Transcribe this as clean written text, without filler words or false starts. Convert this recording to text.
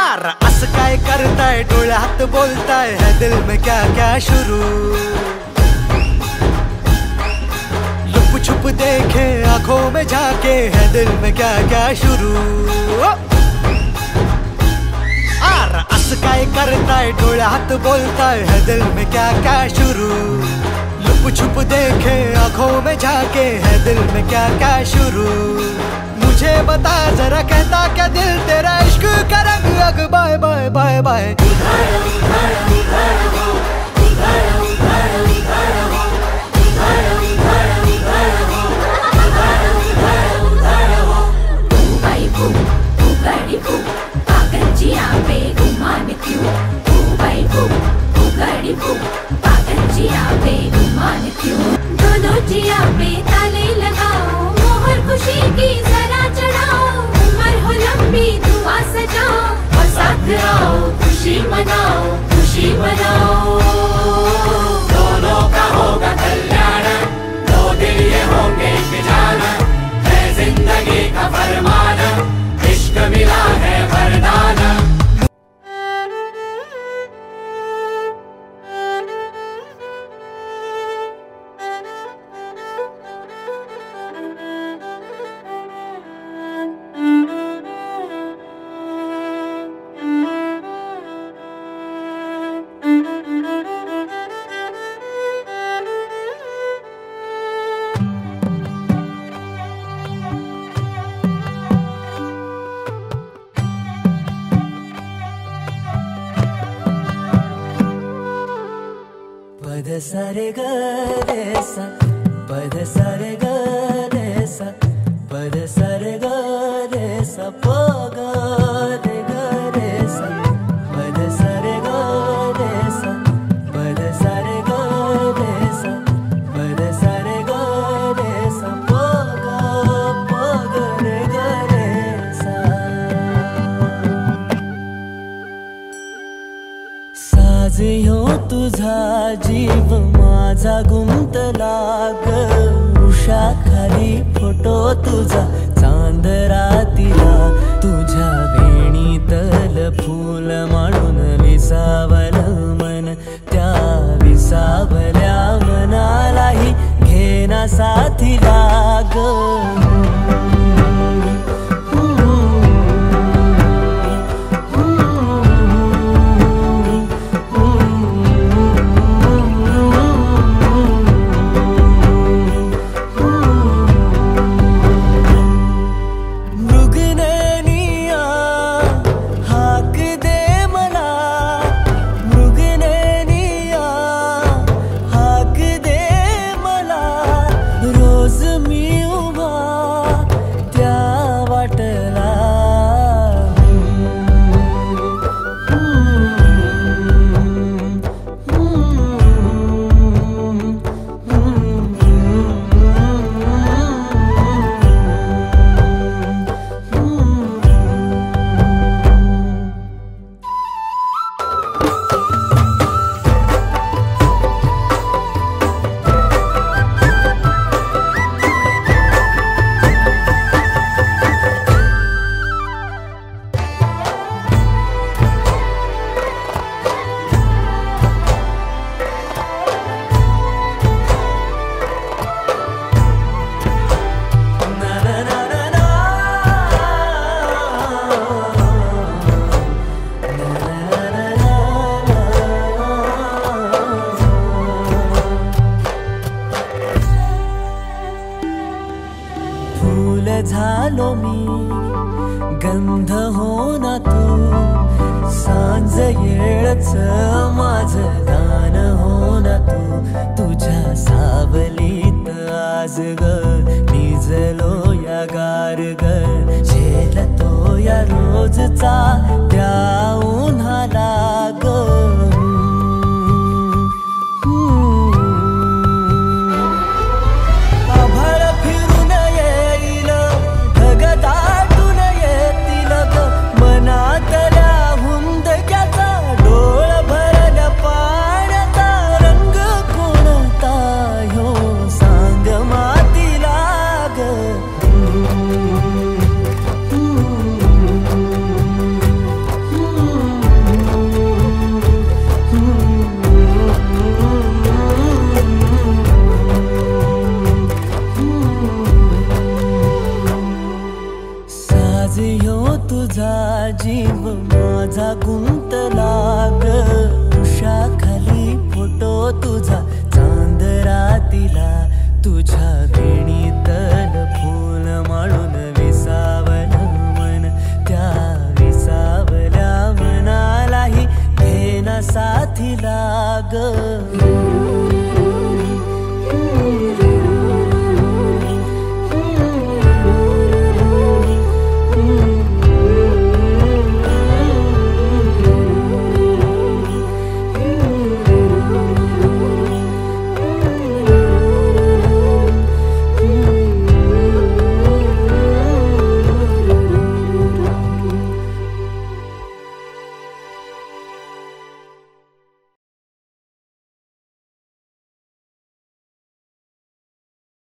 असं काय करताय, डोळ्यात बोलताय, है दिल में क्या क्या शुरू। लुप छुप देखे आंखों में झाके, है दिल में क्या क्या शुरू। असं काय करताय, डोळ्यात बोलताय, है दिल में क्या क्या शुरू। लुप छुप देखे आंखों में झाके, है दिल में क्या क्या शुरू। मुझे बता जरा कहता क्या दिल तेरा इश्क का रंग, अग बाय बाय बाय बाय। दोनों जिया पे ताले लगाओ, मोहर खुशी की जरा चढ़ाओ। उम्र हो लंबी दुआ सजाओ, और साथ आओ खुशी मनाओ, खुशी मनाओ। दोनों का होगा कल्याण, दो दिल ये होंगे एक जान। है जिंदगी का फरमान, इश्क मिला है वरदान। पद सारे ग रे सा, पद सारे ग रे सा, पद सारे ग रे सा, प ग रे सा, पद सारे ग रे सा, पद सारे ग रे सा, पद सारे ग रे सा, प ग रे सा। साज ह्यो तुझा जीव माझा गुंतला ग, उषा खाली फोटो तुझा चांद रातीला। तुझ्या वेणीतल फूल माळून विसावल मन, त्या विसावल्या मनालाही घेना साथीला ग। झालो मी गंध हो ना तू, सांज येळच माझं गान हो ना तू। तुझ्या सावलीत आज ग निजलो या गार ग, झेलतो या रोजचा त्या उन्हाला ग। तुझा जीव माझा गुंतला ग उषाखाली फोटो तुझा चांद रातीला तुझ्या वेणीतल फूल माळून विसावलं मन त्या विसावल्या मनालाही घेना साथीला ग